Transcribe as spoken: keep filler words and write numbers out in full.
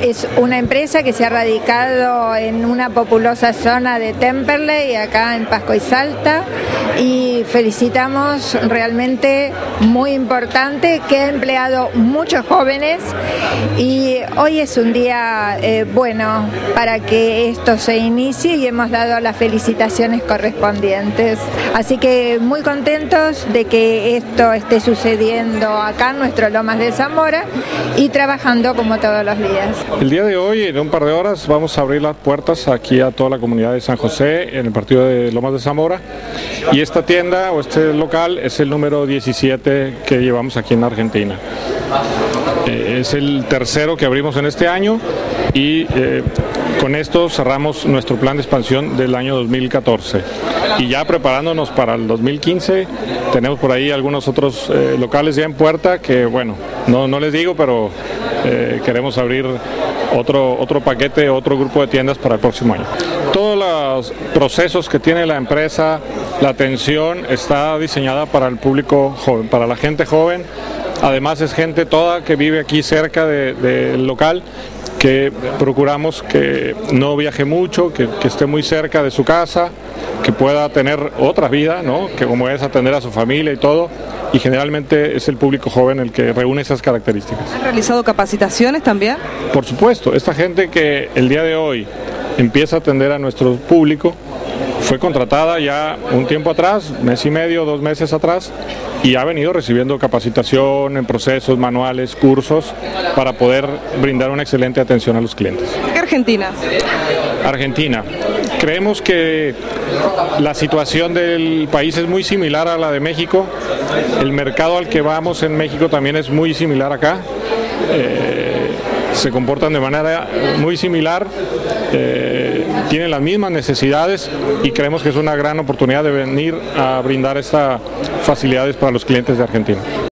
Es una empresa que se ha radicado en una populosa zona de Temperley, acá en Pasco y Salta, y felicitamos, realmente muy importante, que ha empleado muchos jóvenes y hoy es un día eh, bueno para que esto se inicie y hemos dado las felicitaciones correspondientes. Así que muy contentos de que esto esté sucediendo acá en nuestro Lomas de Zamora y trabajando como todos los días. El día de hoy, en un par de horas, vamos a abrir las puertas aquí a toda la comunidad de San José, en el partido de Lomas de Zamora. Y esta tienda o este local es el número diecisiete que llevamos aquí en Argentina. Eh, es el tercero que abrimos en este año y eh, con esto cerramos nuestro plan de expansión del año dos mil catorce. Y ya preparándonos para el dos mil quince, tenemos por ahí algunos otros eh, locales ya en puerta que, bueno, no, no les digo, pero eh, queremos abrir otro, otro paquete, otro grupo de tiendas para el próximo año. Todos los procesos que tiene la empresa, la atención está diseñada para el público joven, para la gente joven. Además es gente toda que vive aquí cerca de, del local, que procuramos que no viaje mucho, que, que esté muy cerca de su casa, que pueda tener otra vida, ¿no? Que como es atender a su familia y todo, y generalmente es el público joven el que reúne esas características. ¿Han realizado capacitaciones también? Por supuesto, esta gente que el día de hoy empieza a atender a nuestro público fue contratada ya un tiempo atrás, mes y medio, dos meses atrás, y ha venido recibiendo capacitación en procesos, manuales, cursos, para poder brindar una excelente atención a los clientes. ¿Por qué Argentina? Argentina. Creemos que la situación del país es muy similar a la de México. El mercado al que vamos en México también es muy similar acá. Eh, se comportan de manera muy similar, eh, tienen las mismas necesidades y creemos que es una gran oportunidad de venir a brindar estas facilidades para los clientes de Argentina.